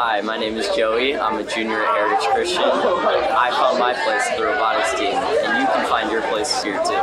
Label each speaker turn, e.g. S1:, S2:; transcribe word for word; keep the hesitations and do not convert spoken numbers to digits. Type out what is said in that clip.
S1: Hi, my name is Joey. I'm a junior at Heritage Christian. I found my place at the robotics team, and you can find your place here too.